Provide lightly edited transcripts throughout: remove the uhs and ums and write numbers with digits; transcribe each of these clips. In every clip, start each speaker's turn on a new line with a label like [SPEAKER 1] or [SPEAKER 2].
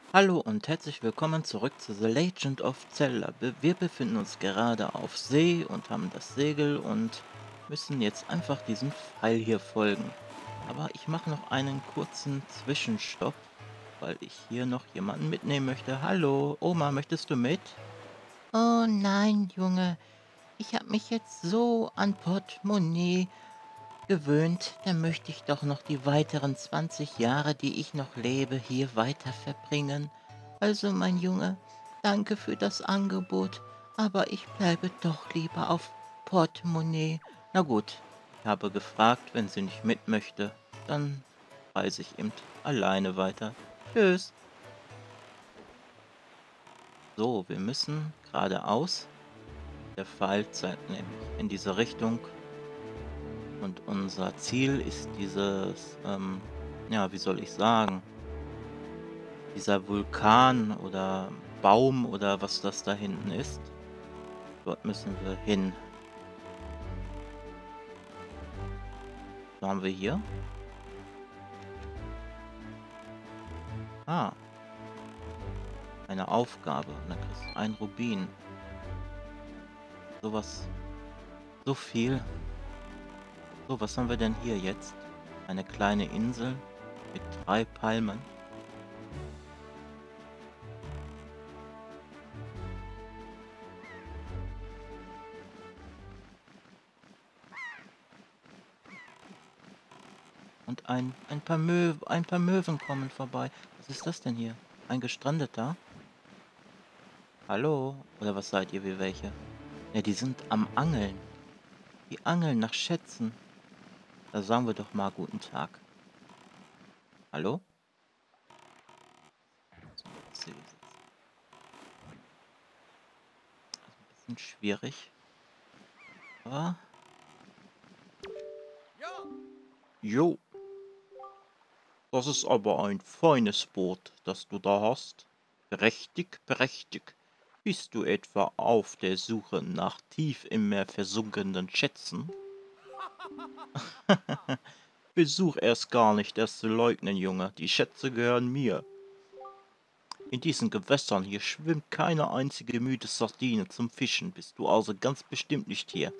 [SPEAKER 1] Hallo und herzlich willkommen zurück zu The Legend of Zelda. Wir befinden uns gerade auf See und haben das Segel und müssen jetzt einfach diesem Pfeil hier folgen. Aber ich mache noch einen kurzen Zwischenstopp, weil ich hier noch jemanden mitnehmen möchte. Hallo, Oma, möchtest du mit?
[SPEAKER 2] Oh nein, Junge, ich habe mich jetzt so an Portemonnaie gewöhnt, da möchte ich doch noch die weiteren 20 Jahre, die ich noch lebe, hier weiter verbringen. Also, mein Junge, danke für das Angebot, aber ich bleibe doch lieber auf Portemonnaie.
[SPEAKER 1] Na gut, ich habe gefragt, wenn sie nicht mit möchte, dann reise ich eben alleine weiter. Tschüss. So, wir müssen geradeaus. Der Pfeil zeigt nämlich in diese Richtung und unser Ziel ist dieses, ja, wie soll ich sagen, dieser Vulkan oder Baum oder was das da hinten ist. Dort müssen wir hin. Was haben wir hier? Ah, eine Aufgabe. Und dann kriegst du einen Rubin. Sowas, so viel. So, was haben wir denn hier jetzt? Eine kleine Insel mit 3 Palmen. Und ein paar Möwen kommen vorbei. Was ist das denn hier? Ein Gestrandeter? Hallo? Oder was seid ihr, wie welche? Ja, die sind am Angeln. Die angeln nach Schätzen. Da sagen wir doch mal guten Tag. Hallo? So, C setzen. Also ein bisschen schwierig. Aber. Jo, das ist aber ein feines Boot, das du da hast. Prächtig, prächtig. Bist du etwa auf der Suche nach tief im Meer versunkenen Schätzen? Versuch erst gar nicht, das zu leugnen, Junge. Die Schätze gehören mir. In diesen Gewässern hier schwimmt keine einzige müde Sardine zum Fischen. Bist du also ganz bestimmt nicht hier?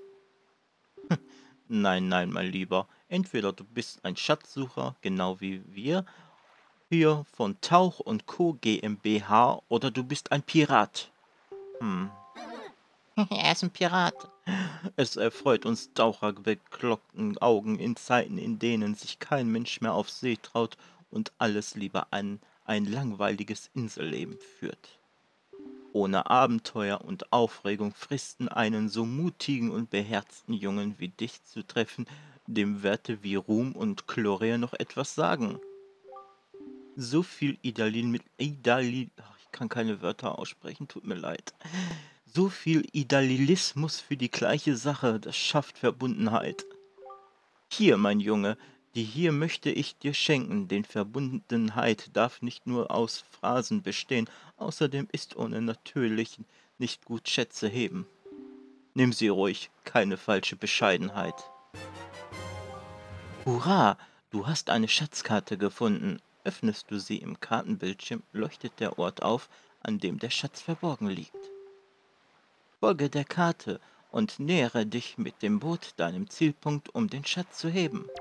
[SPEAKER 1] Nein, nein, mein Lieber. Entweder du bist ein Schatzsucher, genau wie wir, hier von Tauch und Co. GmbH, oder du bist ein Pirat. Hm.
[SPEAKER 2] Er ist ein Pirat.
[SPEAKER 1] Es erfreut uns Taucher bekloppten Augen in Zeiten, in denen sich kein Mensch mehr auf See traut und alles lieber ein langweiliges Inselleben führt. Ohne Abenteuer und Aufregung fristen einen so mutigen und beherzten Jungen wie dich zu treffen, dem Werte wie Ruhm und Gloria noch etwas sagen. So viel ich kann keine Wörter aussprechen, tut mir leid. So viel Idealismus für die gleiche Sache, das schafft Verbundenheit. Hier, mein Junge, die hier möchte ich dir schenken, denn Verbundenheit darf nicht nur aus Phrasen bestehen, außerdem ist ohne natürlich nicht gut Schätze heben. Nimm sie ruhig, keine falsche Bescheidenheit. Hurra, du hast eine Schatzkarte gefunden. Öffnest du sie im Kartenbildschirm, leuchtet der Ort auf, an dem der Schatz verborgen liegt. Folge der Karte und nähere dich mit dem Boot deinem Zielpunkt, um den Schatz zu heben.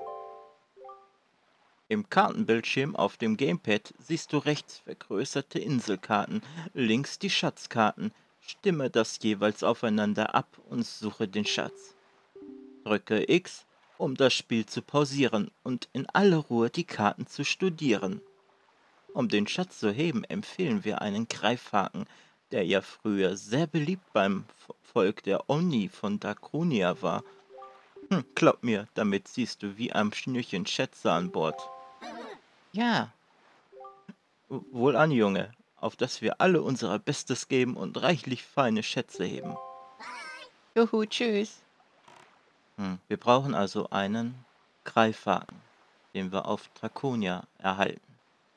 [SPEAKER 1] Im Kartenbildschirm auf dem Gamepad siehst du rechts vergrößerte Inselkarten, links die Schatzkarten. Stimme das jeweils aufeinander ab und suche den Schatz. Drücke X, um das Spiel zu pausieren und in aller Ruhe die Karten zu studieren. Um den Schatz zu heben, empfehlen wir einen Greifhaken, der ja früher sehr beliebt beim Volk der Oni von Daconia war. Glaub mir, damit siehst du wie am Schnürchen Schätze an Bord.
[SPEAKER 2] Ja,
[SPEAKER 1] Wohlan, Junge, auf dass wir alle unser Bestes geben und reichlich feine Schätze heben.
[SPEAKER 2] juhu, tschüss.
[SPEAKER 1] Wir brauchen also einen Greifhaken, den wir auf Draconia erhalten.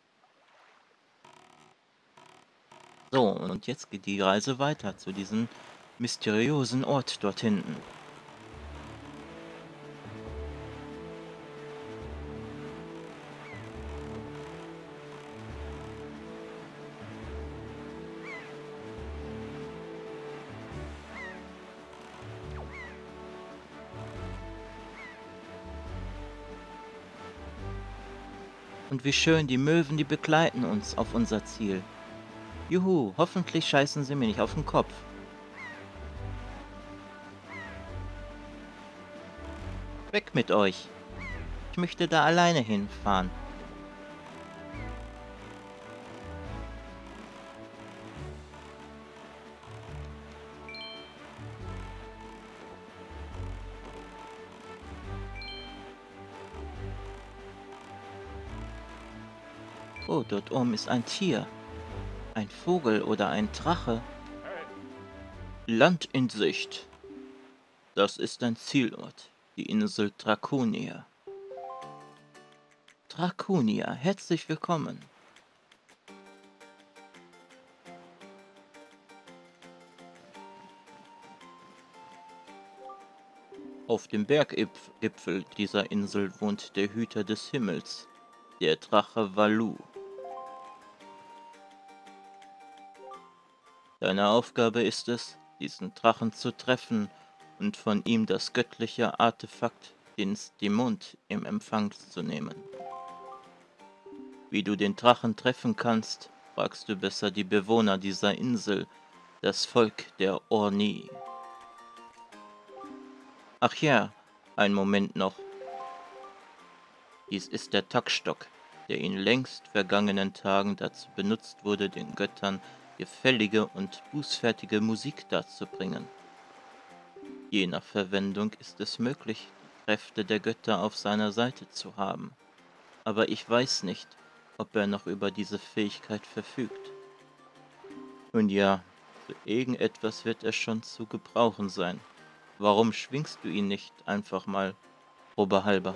[SPEAKER 1] So, und jetzt geht die Reise weiter zu diesem mysteriösen Ort dort hinten.
[SPEAKER 2] Und wie schön, die Möwen, die begleiten uns auf unser Ziel. Juhu, hoffentlich scheißen sie mir nicht auf den Kopf. Weg mit euch. Ich möchte da alleine hinfahren. Oh, dort oben ist ein Tier. Ein Vogel oder ein Drache. Land in Sicht. Das ist ein Zielort. Die Insel Draconia. Draconia, herzlich willkommen. Auf dem Berggipfel dieser Insel wohnt der Hüter des Himmels, der Drache Valu. Deine Aufgabe ist es, diesen Drachen zu treffen und von ihm das göttliche Artefakt, den Stimund, im Empfang zu nehmen. Wie du den Drachen treffen kannst, fragst du besser die Bewohner dieser Insel, das Volk der Orni. Ach ja, ein Moment noch. Dies ist der Taktstock, der in längst vergangenen Tagen dazu benutzt wurde, den Göttern gefällige und bußfertige Musik darzubringen. Je nach Verwendung ist es möglich, die Kräfte der Götter auf seiner Seite zu haben. Aber ich weiß nicht, ob er noch über diese Fähigkeit verfügt. Nun ja, für irgendetwas wird er schon zu gebrauchen sein. Warum schwingst du ihn nicht einfach mal, probehalber?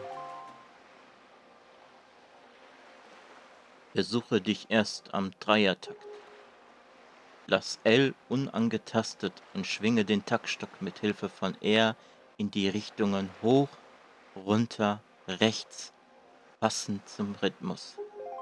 [SPEAKER 2] Versuche dich erst am Dreiertakt. Lass L unangetastet und schwinge den Taktstock mit Hilfe von R in die Richtungen hoch, runter, rechts, passend zum Rhythmus.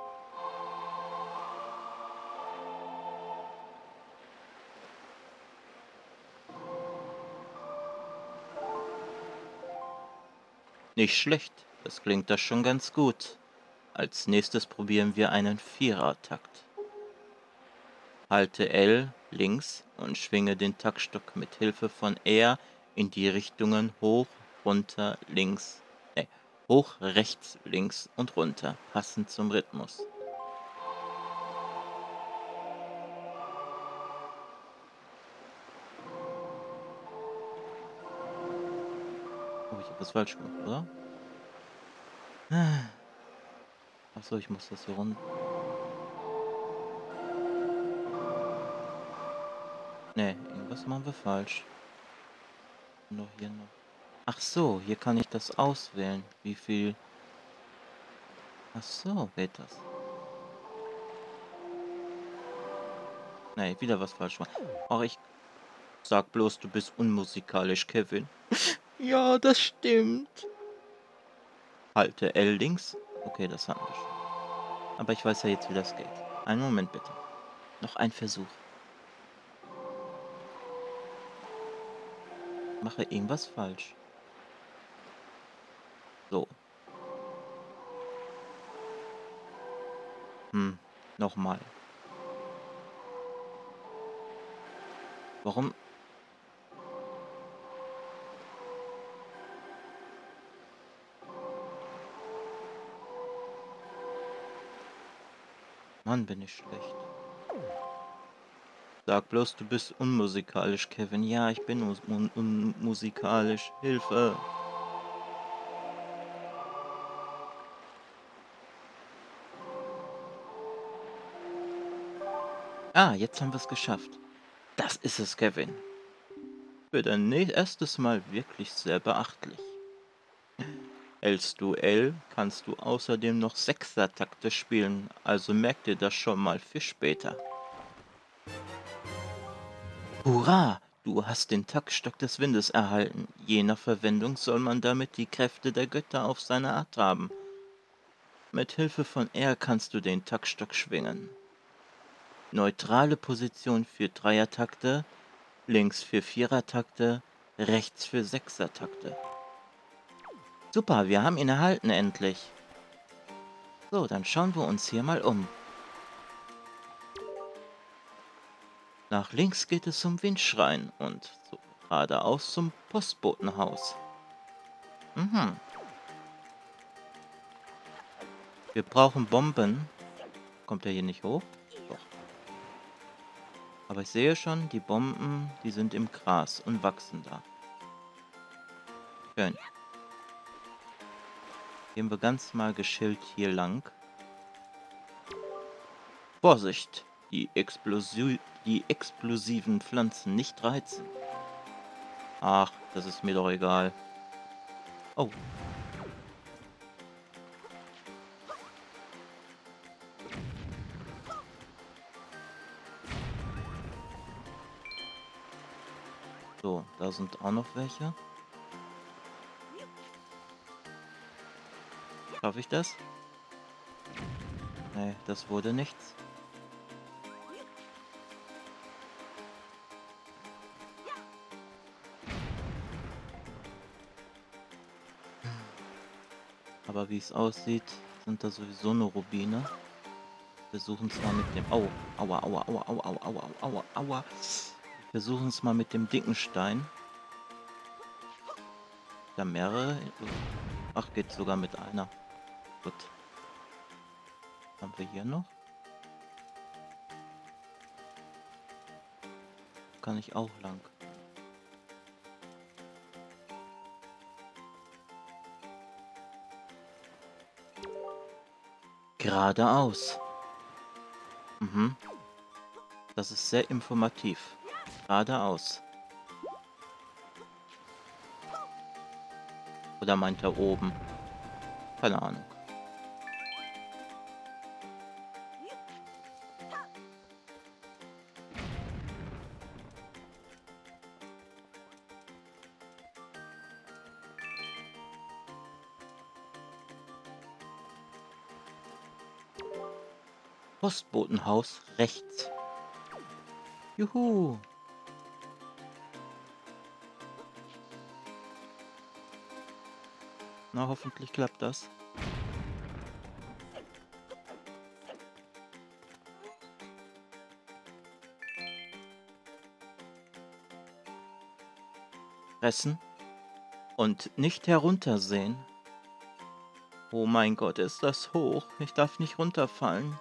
[SPEAKER 2] Nicht schlecht, das klingt doch schon ganz gut. Als nächstes probieren wir einen Vierertakt. Halte L links und schwinge den Taktstock mit Hilfe von R in die Richtungen hoch, runter, links, hoch, rechts, links und runter, passend zum Rhythmus. Oh, ich habe was falsch gemacht, oder? Achso, ich muss das hier runter. Ne, irgendwas machen wir falsch. Nur hier noch. Ach so, hier kann ich das auswählen. Wie viel. Ach so, geht das. Ne, wieder was falsch gemacht. Ach, ich sag bloß, du bist unmusikalisch, Kevin. Ja, das stimmt. Halte L links. Okay, das hatten wir schon. Aber ich weiß ja jetzt, wie das geht. Einen Moment bitte. Noch ein Versuch. Mache irgendwas falsch. So. Nochmal. Warum? Mann, bin ich schlecht. Sag bloß, du bist unmusikalisch, Kevin. Ja, ich bin unmusikalisch. Hilfe. Ah, jetzt haben wir es geschafft. Das ist es, Kevin. Für dein erstes Mal wirklich sehr beachtlich. Hältst du L, kannst du außerdem noch Sechsertakte spielen, also merk dir das schon mal für später. Hurra! Du hast den Taktstock des Windes erhalten. Je nach Verwendung soll man damit die Kräfte der Götter auf seine Art haben. Mit Hilfe von R kannst du den Taktstock schwingen. Neutrale Position für Dreiertakte, links für Vierertakte, rechts für Sechsertakte. Super, wir haben ihn erhalten endlich. So, dann schauen wir uns hier mal um. Nach links geht es zum Windschrein und so geradeaus zum Postbotenhaus. Mhm. Wir brauchen Bomben. Kommt er hier nicht hoch? Doch. Aber ich sehe schon, die Bomben, die sind im Gras und wachsen da. Schön. Gehen wir ganz mal geschillt hier lang. Vorsicht! Die explosiven Pflanzen nicht reizen. Ach, das ist mir doch egal. Oh. So, da sind auch noch welche. Schaffe ich das? Nee, das wurde nichts. Aber wie es aussieht, sind da sowieso nur Rubine. Wir versuchen es mal mit dem... Au, aua, aua, aua, aua, aua, aua, aua, aua. Wir versuchen es mal mit dem dicken Stein. Da mehrere... Ach, geht sogar mit einer. Gut. Was haben wir hier noch? Kann ich auch lang. Geradeaus. Mhm. Das ist sehr informativ. Geradeaus. Oder meint er oben? Keine Ahnung. Postbotenhaus rechts. Juhu. Na, hoffentlich klappt das. Fressen und nicht heruntersehen. Oh mein Gott, ist das hoch. Ich darf nicht runterfallen.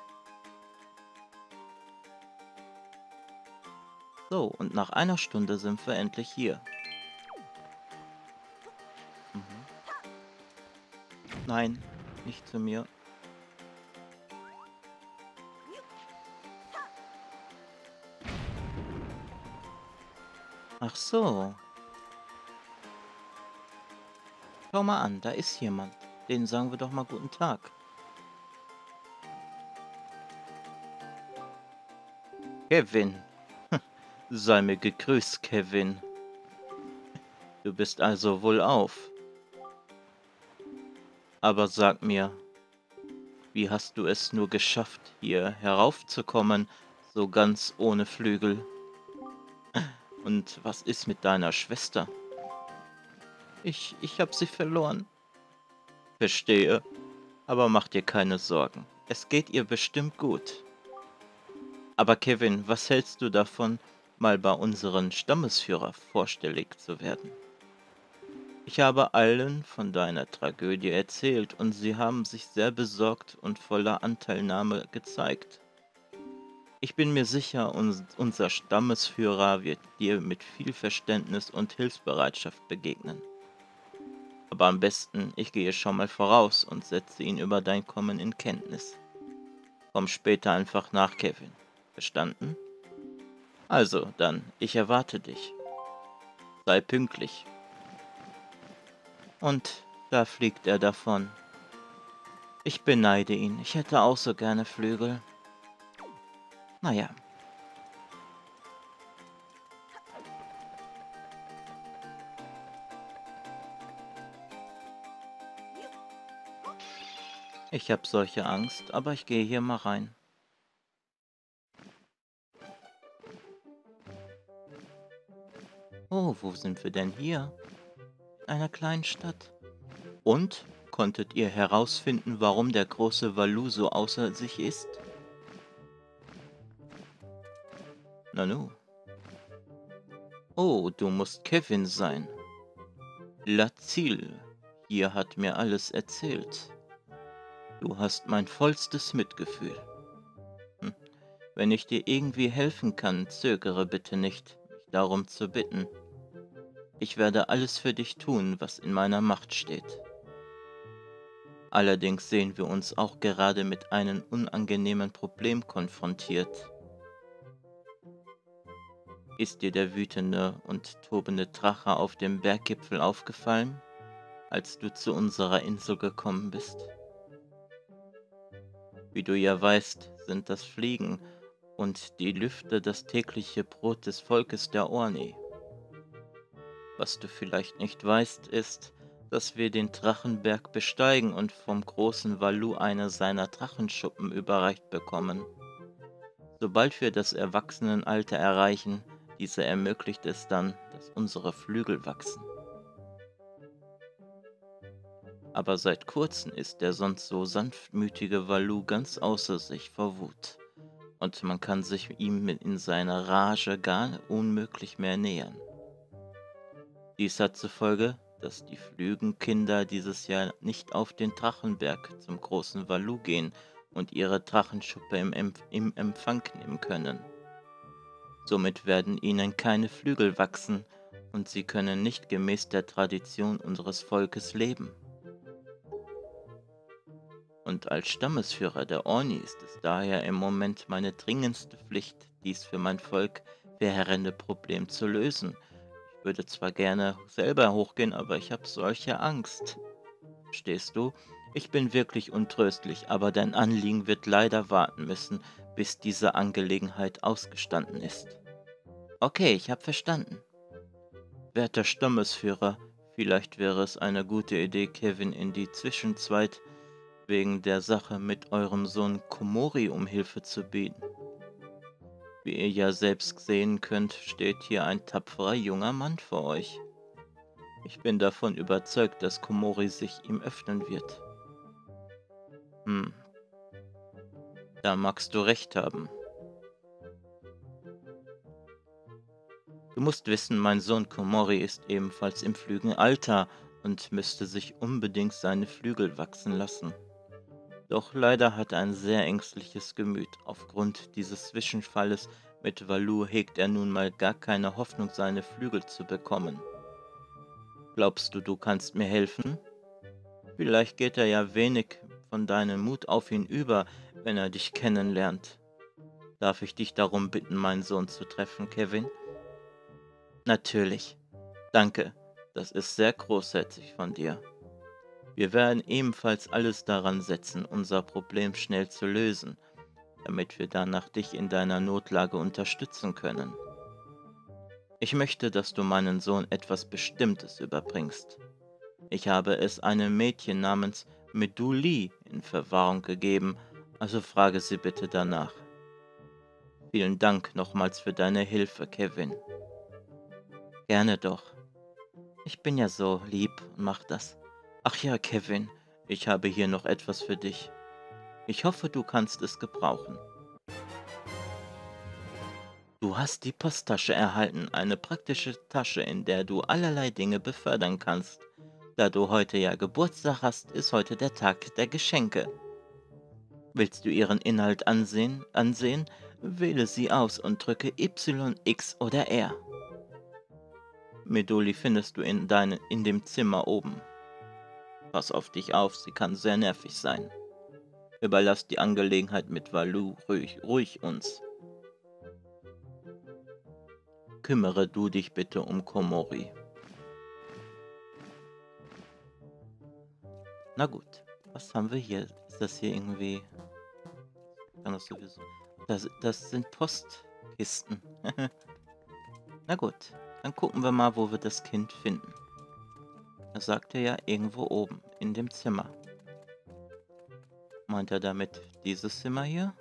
[SPEAKER 2] So, und nach einer Stunde sind wir endlich hier. Mhm. Nein, nicht zu mir. Ach so. Schau mal an, da ist jemand. Den sagen wir doch mal guten Tag. Kevin. Sei mir gegrüßt, Kevin. Du bist also wohlauf. Aber sag mir, wie hast du es nur geschafft, hier heraufzukommen, so ganz ohne Flügel? Und was ist mit deiner Schwester? Ich hab sie verloren. Verstehe, aber mach dir keine Sorgen. Es geht ihr bestimmt gut. Aber Kevin, was hältst du davon, mal bei unserem Stammesführer vorstellig zu werden? Ich habe allen von deiner Tragödie erzählt und sie haben sich sehr besorgt und voller Anteilnahme gezeigt. Ich bin mir sicher, unser Stammesführer wird dir mit viel Verständnis und Hilfsbereitschaft begegnen. Aber am besten, ich gehe schon mal voraus und setze ihn über dein Kommen in Kenntnis. Komm später einfach nach, Kevin. Verstanden? Also, dann, ich erwarte dich. Sei pünktlich. Und da fliegt er davon. Ich beneide ihn. Ich hätte auch so gerne Flügel. Naja. Ich habe solche Angst, aber ich gehe hier mal rein. Oh, wo sind wir denn hier? In einer kleinen Stadt. Und?
[SPEAKER 1] Konntet ihr herausfinden, warum der große Valu so außer sich ist? Nanu. Oh, du musst Kevin sein. Lazil hier hat mir alles erzählt. Du hast mein vollstes Mitgefühl. Hm. Wenn ich dir irgendwie helfen kann, zögere bitte nicht, mich darum zu bitten. Ich werde alles für dich tun, was in meiner Macht steht. Allerdings sehen wir uns auch gerade mit einem unangenehmen Problem konfrontiert. Ist dir der wütende und tobende Drache auf dem Berggipfel aufgefallen, als du zu unserer Insel gekommen bist? Wie du ja weißt, sind das Fliegen und die Lüfte das tägliche Brot des Volkes der Orni. Was du vielleicht nicht weißt, ist, dass wir den Drachenberg besteigen und vom großen Valu eine seiner Drachenschuppen überreicht bekommen. Sobald wir das Erwachsenenalter erreichen, dieser ermöglicht es dann, dass unsere Flügel wachsen. Aber seit kurzem ist der sonst so sanftmütige Valu ganz außer sich vor Wut, und man kann sich ihm in seiner Rage gar unmöglich mehr nähern. Dies hat zur Folge, dass die Flügenkinder dieses Jahr nicht auf den Drachenberg zum großen Valu gehen und ihre Drachenschuppe im Empfang nehmen können. Somit werden ihnen keine Flügel wachsen und sie können nicht gemäß der Tradition unseres Volkes leben. Und als Stammesführer der Orni ist es daher im Moment meine dringendste Pflicht, dies für mein Volk verheerende Problem zu lösen. Ich würde zwar gerne selber hochgehen, aber ich habe solche Angst. Verstehst du? Ich bin wirklich untröstlich, aber dein Anliegen wird leider warten müssen, bis diese Angelegenheit ausgestanden ist. Okay, ich habe verstanden. Werter Stammesführer, vielleicht wäre es eine gute Idee, Kevin in die Zwischenzeit wegen der Sache mit eurem Sohn Komori um Hilfe zu bitten. Wie ihr ja selbst sehen könnt, steht hier ein tapferer junger Mann vor euch. Ich bin davon überzeugt, dass Komori sich ihm öffnen wird. Hm, da magst du recht haben. Du musst wissen, mein Sohn Komori ist ebenfalls im Flügelalter und müsste sich unbedingt seine Flügel wachsen lassen. Doch leider hat er ein sehr ängstliches Gemüt. Aufgrund dieses Zwischenfalles mit Valu hegt er nun mal gar keine Hoffnung, seine Flügel zu bekommen. Glaubst du, du kannst mir helfen? Vielleicht geht er ja wenig von deinem Mut auf ihn über, wenn er dich kennenlernt. Darf ich dich darum bitten, meinen Sohn zu treffen, Kevin? Natürlich. Danke. Das ist sehr großherzig von dir. Wir werden ebenfalls alles daran setzen, unser Problem schnell zu lösen, damit wir danach dich in deiner Notlage unterstützen können. Ich möchte, dass du meinen Sohn etwas Bestimmtes überbringst. Ich habe es einem Mädchen namens Meduli in Verwahrung gegeben, also frage sie bitte danach. Vielen Dank nochmals für deine Hilfe, Kevin. Gerne doch. Ich bin ja so lieb und mach das. Ach ja, Kevin, ich habe hier noch etwas für dich. Ich hoffe, du kannst es gebrauchen. Du hast die Posttasche erhalten, eine praktische Tasche, in der du allerlei Dinge befördern kannst. Da du heute ja Geburtstag hast, ist heute der Tag der Geschenke. Willst du ihren Inhalt ansehen? Wähle sie aus und drücke Y, X oder R. Medoli findest du in dem Zimmer oben. Pass auf dich auf, sie kann sehr nervig sein. Überlass die Angelegenheit mit Valu ruhig uns. Kümmere du dich bitte um Komori. Na gut, was haben wir hier? Ist das hier irgendwie... Kann das sowieso... Das sind Postkisten. Na gut, dann gucken wir mal, wo wir das Kind finden. Er sagte ja irgendwo oben, in dem Zimmer. Meint er damit dieses Zimmer hier?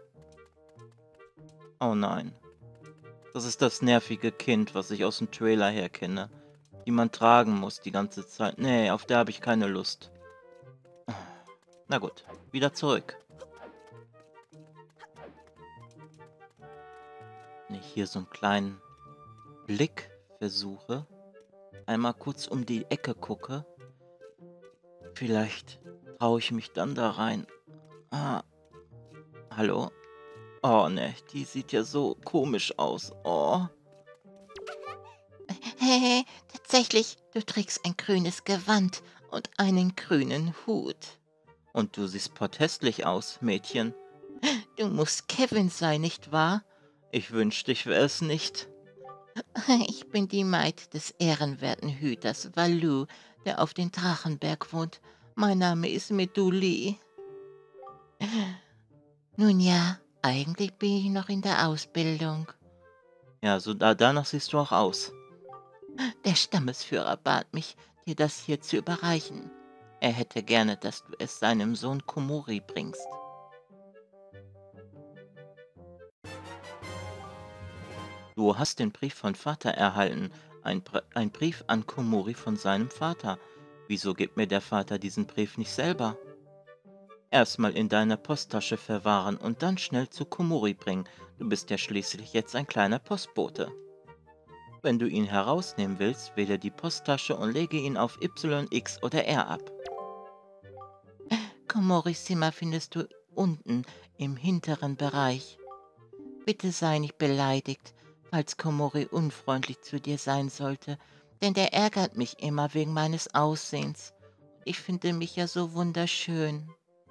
[SPEAKER 1] Oh nein. Das ist das nervige Kind, was ich aus dem Trailer her kenne. Die man tragen muss die ganze Zeit. Nee, auf der habe ich keine Lust. Na gut, wieder zurück. Wenn ich hier so einen kleinen Blick versuche, einmal kurz um die Ecke gucke, vielleicht traue ich mich dann da rein. Ah, hallo? Oh, ne, die sieht ja so komisch aus. Oh.
[SPEAKER 2] Tatsächlich, du trägst ein grünes Gewand und einen grünen Hut.
[SPEAKER 1] Und du siehst potthässlich aus, Mädchen.
[SPEAKER 2] Du musst Kevin sein, nicht wahr?
[SPEAKER 1] Ich wünschte, ich wäre es nicht.
[SPEAKER 2] Ich bin die Maid des ehrenwerten Hüters Valou, der auf den Drachenberg wohnt. Mein Name ist Meduli. Nun ja, eigentlich bin ich noch in der Ausbildung.
[SPEAKER 1] Ja, so danach siehst du auch aus.
[SPEAKER 2] Der Stammesführer bat mich, dir das hier zu überreichen. Er hätte gerne, dass du es seinem Sohn Komori bringst.
[SPEAKER 1] Du hast den Brief von Vater erhalten. Ein Brief an Komori von seinem Vater. Wieso gibt mir der Vater diesen Brief nicht selber? Erstmal in deiner Posttasche verwahren und dann schnell zu Komori bringen. Du bist ja schließlich jetzt ein kleiner Postbote. Wenn du ihn herausnehmen willst, wähle die Posttasche und lege ihn auf Y, X oder R ab.
[SPEAKER 2] Komoris Zimmer findest du unten im hinteren Bereich. Bitte sei nicht beleidigt, falls Komori unfreundlich zu dir sein sollte, denn der ärgert mich immer wegen meines Aussehens. Ich finde mich ja so wunderschön.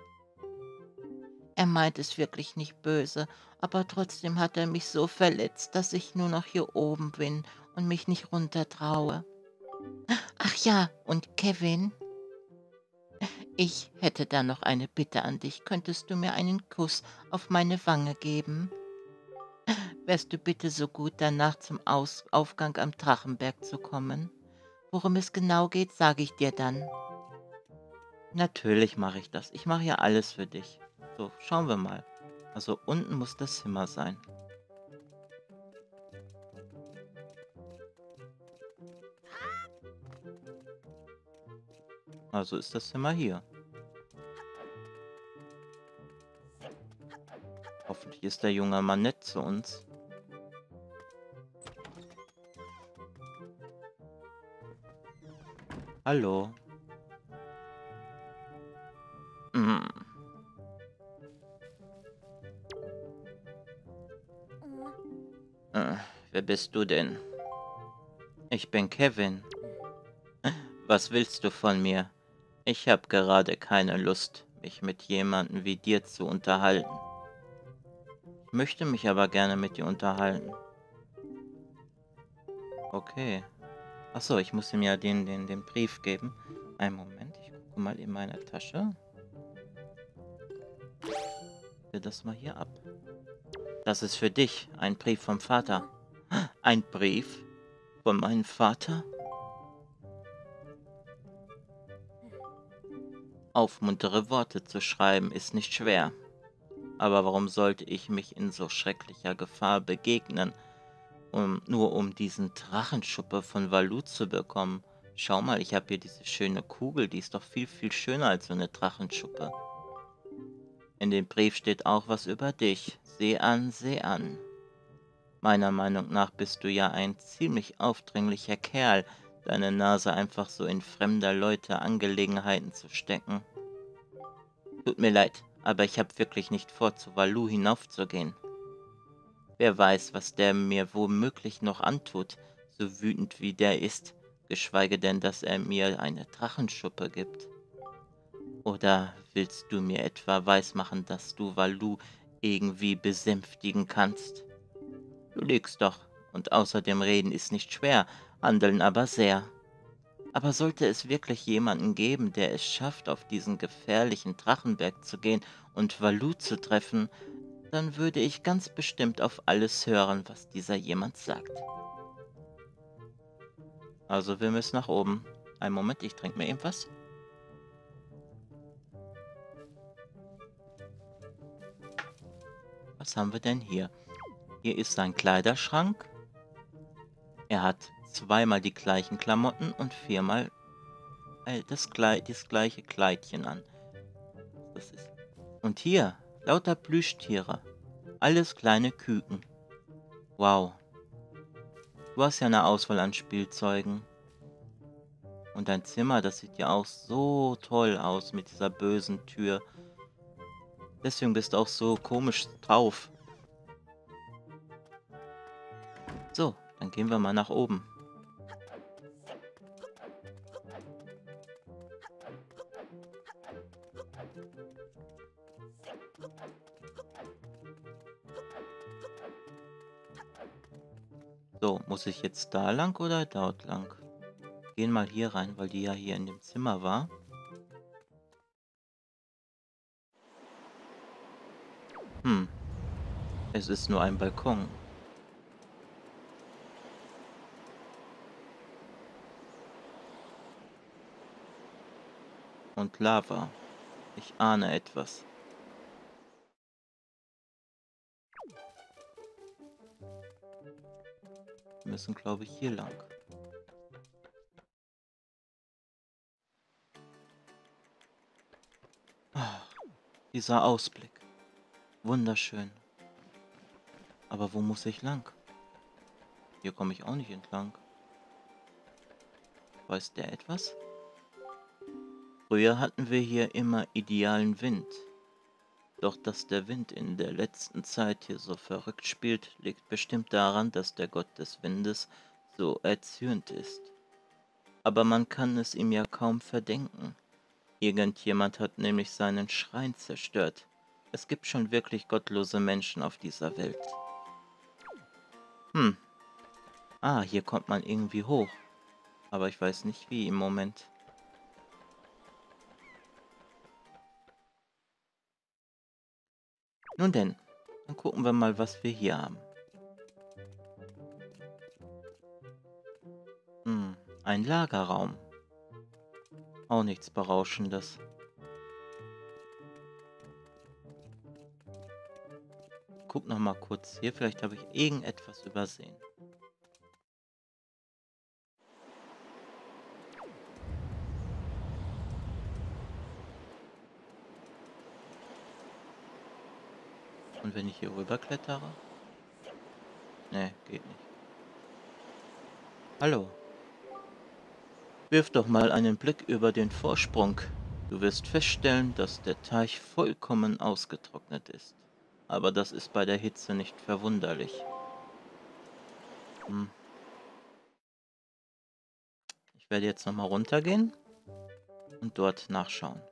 [SPEAKER 2] Er meint es wirklich nicht böse, aber trotzdem hat er mich so verletzt, dass ich nur noch hier oben bin und mich nicht runter traue. Ach ja, und Kevin, ich hätte da noch eine Bitte an dich. Könntest du mir einen Kuss auf meine Wange geben? Wärst du bitte so gut, danach zum Aufgang am Drachenberg zu kommen? Worum es genau geht, sage ich dir dann.
[SPEAKER 1] Natürlich mache ich das. Ich mache ja alles für dich. So, schauen wir mal. Also unten muss das Zimmer sein. Also ist das Zimmer hier. Hoffentlich ist der junge Mann nett zu uns. Hallo. Hm. Äh, wer bist du denn? Ich bin Kevin. Was willst du von mir? Ich habe gerade keine Lust, mich mit jemandem wie dir zu unterhalten. Ich möchte mich aber gerne mit dir unterhalten. Okay. Ach so, ich muss ihm ja den Brief geben. Einen Moment, ich gucke mal in meine Tasche. Lege das mal hier ab. Das ist für dich, ein Brief vom Vater. Ein Brief von meinem Vater? Aufmuntere Worte zu schreiben ist nicht schwer. Aber warum sollte ich mich in so schrecklicher Gefahr begegnen, nur um diesen Drachenschuppe von Valou zu bekommen? Schau mal, ich habe hier diese schöne Kugel, die ist doch viel, viel schöner als so eine Drachenschuppe. In dem Brief steht auch was über dich. Seh an, seh an. Meiner Meinung nach bist du ja ein ziemlich aufdringlicher Kerl, deine Nase einfach so in fremder Leute Angelegenheiten zu stecken. Tut mir leid, aber ich habe wirklich nicht vor, zu Valou hinaufzugehen. Wer weiß, was der mir womöglich noch antut, so wütend wie der ist, geschweige denn, dass er mir eine Drachenschuppe gibt. Oder willst du mir etwa weismachen, dass du Valou irgendwie besänftigen kannst? Du lügst doch, und außerdem reden ist nicht schwer, handeln aber sehr. Aber sollte es wirklich jemanden geben, der es schafft, auf diesen gefährlichen Drachenberg zu gehen und Valou zu treffen, dann würde ich ganz bestimmt auf alles hören, was dieser jemand sagt. Also wir müssen nach oben. Einen Moment, ich trinke mir eben was. Was haben wir denn hier? Hier ist sein Kleiderschrank. Er hat zweimal die gleichen Klamotten und viermal das gleiche Kleidchen an. Das ist. Und hier, lauter Plüschtiere. Alles kleine Küken. Wow. Du hast ja eine Auswahl an Spielzeugen. Und dein Zimmer, das sieht ja auch so toll aus mit dieser bösen Tür. Deswegen bist du auch so komisch drauf. So, dann gehen wir mal nach oben. So, muss ich jetzt da lang oder dort lang? Gehen mal hier rein, weil die ja hier in dem Zimmer war. Hm, es ist nur ein Balkon. Und Lava. Ich ahne etwas. Wir müssen, glaube ich, hier lang. Ah, dieser Ausblick. Wunderschön. Aber wo muss ich lang? Hier komme ich auch nicht entlang. Weiß der etwas? Früher hatten wir hier immer idealen Wind. Doch dass der Wind in der letzten Zeit hier so verrückt spielt, liegt bestimmt daran, dass der Gott des Windes so erzürnt ist. Aber man kann es ihm ja kaum verdenken. Irgendjemand hat nämlich seinen Schrein zerstört. Es gibt schon wirklich gottlose Menschen auf dieser Welt. Hm. Ah, hier kommt man irgendwie hoch. Aber ich weiß nicht wie im Moment. Nun denn, dann gucken wir mal, was wir hier haben. Ein Lagerraum. Auch nichts Berauschendes. Guck noch mal kurz hier, vielleicht habe ich irgendetwas übersehen. Und wenn ich hier rüber klettere? Ne, geht nicht. Hallo. Wirf doch mal einen Blick über den Vorsprung. Du wirst feststellen, dass der Teich vollkommen ausgetrocknet ist. Aber das ist bei der Hitze nicht verwunderlich. Hm. Ich werde jetzt nochmal runtergehen und dort nachschauen.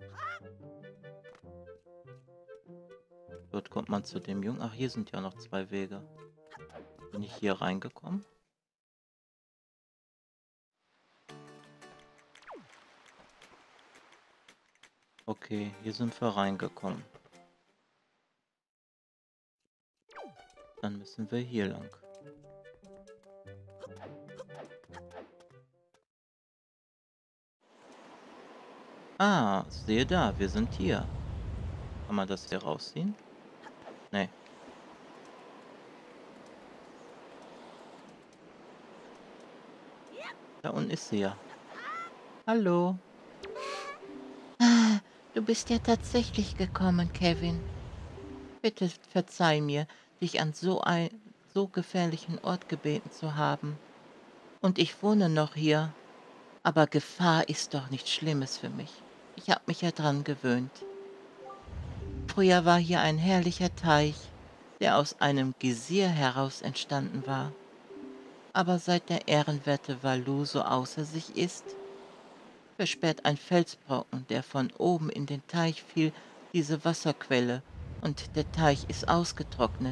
[SPEAKER 1] Dort kommt man zu dem Jungen. Ach, hier sind ja noch zwei Wege. Bin ich hier reingekommen? Okay, hier sind wir reingekommen. Dann müssen wir hier lang. Ah, sehe da, wir sind hier. Kann man das hier rausziehen? Nee. Da unten ist sie ja. Hallo.
[SPEAKER 2] Ah, du bist ja tatsächlich gekommen, Kevin. Bitte verzeih mir, dich an so gefährlichen Ort gebeten zu haben. Und ich wohne noch hier, aber Gefahr ist doch nichts Schlimmes für mich. Ich habe mich ja dran gewöhnt. Früher war hier ein herrlicher Teich, der aus einem Gesier heraus entstanden war. Aber seit der ehrenwerte Valu so außer sich ist, versperrt ein Felsbrocken, der von oben in den Teich fiel, diese Wasserquelle, und der Teich ist ausgetrocknet.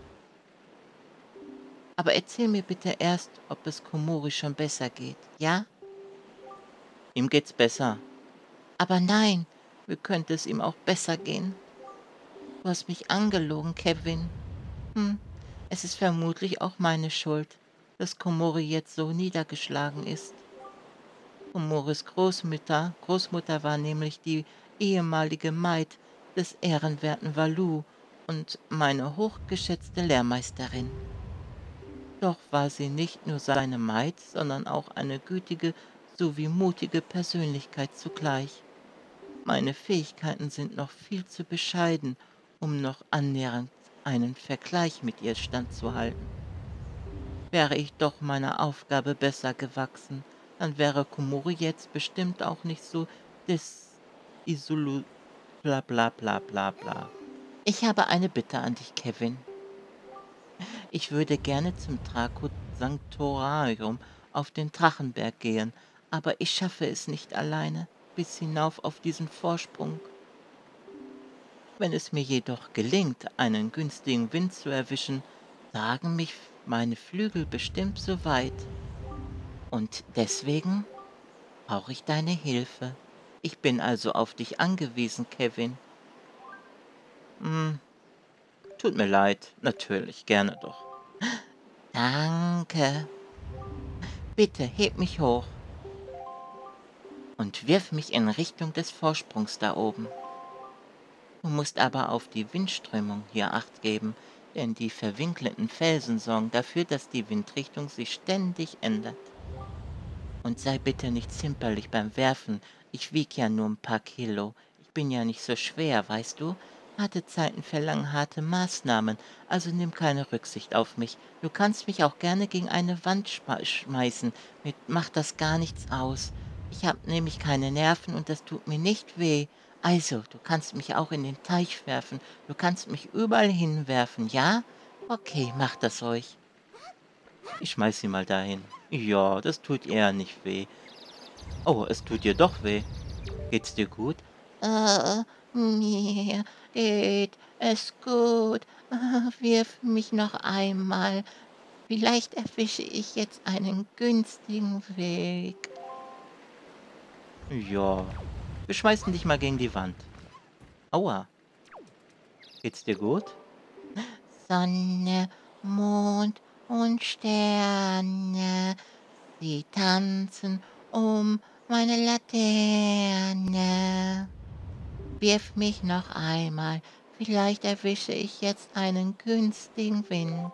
[SPEAKER 2] Aber erzähl mir bitte erst, ob es Komori schon besser geht, ja?
[SPEAKER 1] Ihm geht's besser.
[SPEAKER 2] Aber nein, wie könnte es ihm auch besser gehen? Du hast mich angelogen, Kevin. Hm, es ist vermutlich auch meine Schuld, dass Komori jetzt so niedergeschlagen ist. Komoris Großmutter war nämlich die ehemalige Maid des ehrenwerten Valu und meine hochgeschätzte Lehrmeisterin. Doch war sie nicht nur seine Maid, sondern auch eine gütige sowie mutige Persönlichkeit zugleich. Meine Fähigkeiten sind noch viel zu bescheiden, um noch annähernd einen Vergleich mit ihr standzuhalten. Wäre ich doch meiner Aufgabe besser gewachsen, dann wäre Komori jetzt bestimmt auch nicht so desisolu bla bla bla bla bla. Ich habe eine Bitte an dich, Kevin. Ich würde gerne zum Draco-Sanktorium auf den Drachenberg gehen, aber ich schaffe es nicht alleine bis hinauf auf diesen Vorsprung. Wenn es mir jedoch gelingt, einen günstigen Wind zu erwischen, tragen mich meine Flügel bestimmt so weit. Und deswegen brauche ich deine Hilfe. Ich bin also auf dich angewiesen, Kevin. Hm, tut mir leid, natürlich, gerne doch. Danke. Bitte heb mich hoch und wirf mich in Richtung des Vorsprungs da oben. Du musst aber auf die Windströmung hier Acht geben, denn die verwinkelten Felsen sorgen dafür, dass die Windrichtung sich ständig ändert. Und sei bitte nicht zimperlich beim Werfen. Ich wieg ja nur ein paar Kilo. Ich bin ja nicht so schwer, weißt du? Harte Zeiten verlangen harte Maßnahmen, also nimm keine Rücksicht auf mich. Du kannst mich auch gerne gegen eine Wand schmeißen. Mir macht das gar nichts aus. Ich habe nämlich keine Nerven und das tut mir nicht weh. Also, du kannst mich auch in den Teich werfen. Du kannst mich überall hinwerfen, ja? Okay, mach das ruhig. Ich schmeiß sie mal dahin. Ja, das tut ihr ja nicht weh. Oh, es tut dir doch weh. Geht's dir gut? Äh, Mir geht es gut. Wirf mich noch einmal. Vielleicht erwische ich jetzt einen günstigen Weg. Ja, wir schmeißen dich mal gegen die Wand. Aua, geht's dir gut? Sonne, Mond und Sterne, sie tanzen um meine Laterne. Wirf mich noch einmal, vielleicht erwische ich jetzt einen günstigen Wind.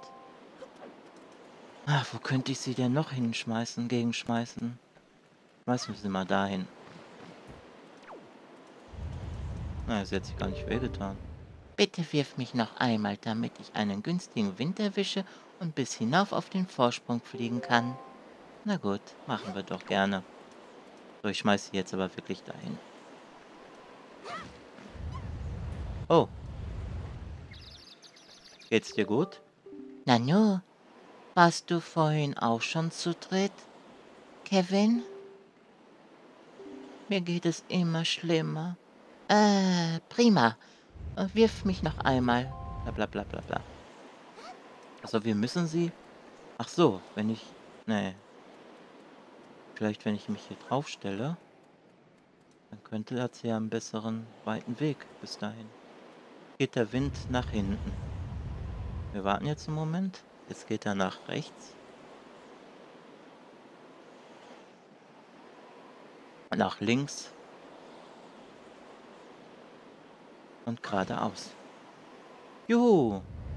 [SPEAKER 2] Wo könnte ich sie denn noch hinschmeißen, gegenschmeißen? Schmeißen wir sie mal dahin. Sie hat sich gar nicht wehgetan. Bitte wirf mich noch einmal, damit ich einen günstigen Wind erwische und bis hinauf auf den Vorsprung fliegen kann. Na gut, machen wir doch gerne. So, ich schmeiß sie jetzt aber wirklich dahin. Oh, geht's dir gut? Nanu, warst du vorhin auch schon zu dritt, Kevin? Mir geht es immer schlimmer. Prima. Wirf mich noch einmal. Bla bla bla bla bla. Also wir müssen sie. Ach so, wenn ich. Nee. Vielleicht, wenn ich mich hier drauf stelle, hat sie ja einen besseren, weiten Weg bis dahin. Geht der Wind nach hinten. Wir warten jetzt einen Moment. Jetzt geht er nach rechts. Nach links. Und geradeaus. Juhu!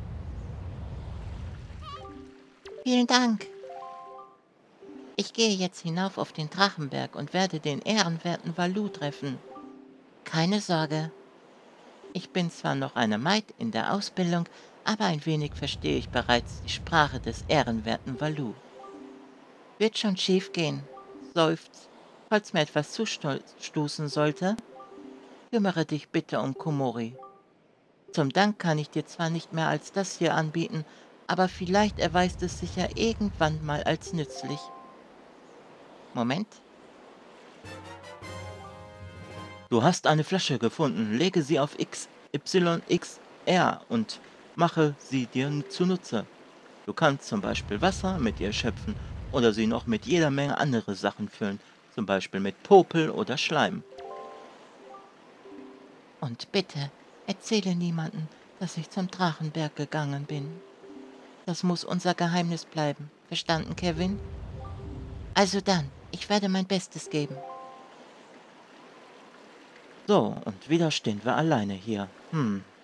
[SPEAKER 2] Vielen Dank. Ich gehe jetzt hinauf auf den Drachenberg und werde den ehrenwerten Valu treffen. Keine Sorge. Ich bin zwar noch eine Maid in der Ausbildung, aber ein wenig verstehe ich bereits die Sprache des ehrenwerten Valu. Wird schon schief gehen, seufzt. Falls mir etwas zustoßen sollte, kümmere dich bitte um Komori. Zum Dank kann ich dir zwar nicht mehr als das hier anbieten, aber vielleicht erweist es sich ja irgendwann mal als nützlich. Moment. Du hast eine Flasche gefunden. Lege sie auf XYXR und mache sie dir zunutze. Du kannst zum Beispiel Wasser mit ihr schöpfen oder sie noch mit jeder Menge andere Sachen füllen, zum Beispiel mit Popel oder Schleim. Und bitte, erzähle niemanden, dass ich zum Drachenberg gegangen bin. Das muss unser Geheimnis bleiben. Verstanden, Kevin? Also dann, ich werde mein Bestes geben. So, und wieder stehen wir alleine hier.